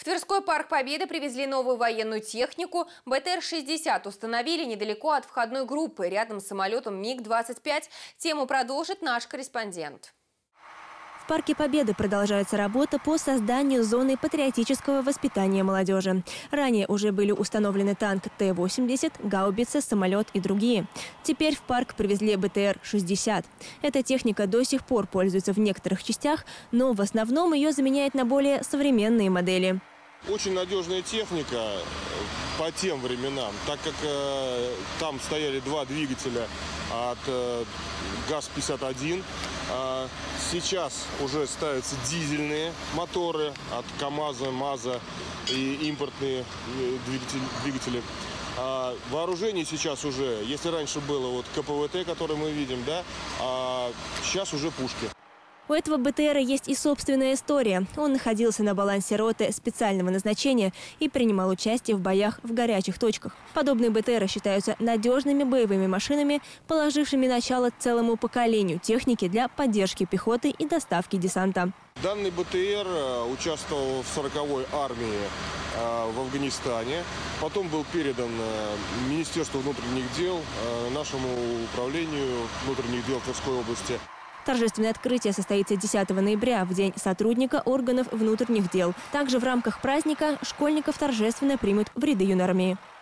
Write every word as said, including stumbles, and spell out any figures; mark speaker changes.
Speaker 1: Тверской парк Победы привезли новую военную технику. бэ тэ эр шестьдесят установили недалеко от входной группы, рядом с самолетом миг двадцать пять. Тему продолжит наш корреспондент.
Speaker 2: В парке Победы продолжается работа по созданию зоны патриотического воспитания молодежи. Ранее уже были установлены танк тэ восемьдесят, гаубица, самолет и другие. Теперь в парк привезли бэ тэ эр шестьдесят. Эта техника до сих пор пользуется в некоторых частях, но в основном ее заменяет на более современные модели.
Speaker 3: Очень надежная техника по тем временам, так как э, там стояли два двигателя от э, ГАЗ пятьдесят один. А сейчас уже ставятся дизельные моторы от КАМАЗа, МАЗа и импортные двигатели. двигатели. А вооружение сейчас уже, если раньше было вот ка пэ вэ тэ, который мы видим, да, а сейчас уже пушки.
Speaker 2: У этого бэ тэ эра есть и собственная история. Он находился на балансе роты специального назначения и принимал участие в боях в горячих точках. Подобные бэ тэ эры считаются надежными боевыми машинами, положившими начало целому поколению техники для поддержки пехоты и доставки десанта.
Speaker 3: Данный бэ тэ эр участвовал в сороковой армии в Афганистане. Потом был передан Министерству внутренних дел, нашему управлению внутренних дел Тверской области.
Speaker 2: Торжественное открытие состоится десятого ноября, в день сотрудника органов внутренних дел. Также в рамках праздника школьников торжественно примут в ряды юнармии.